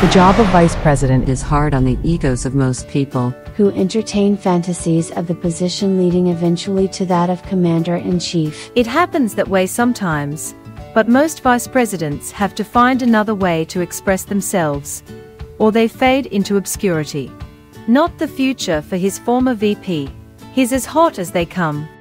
The job of vice president is hard on the egos of most people, who entertain fantasies of the position leading eventually to that of commander-in-chief. It happens that way sometimes, but most vice presidents have to find another way to express themselves, or they fade into obscurity. Not the future for his former VP. He's as hot as they come.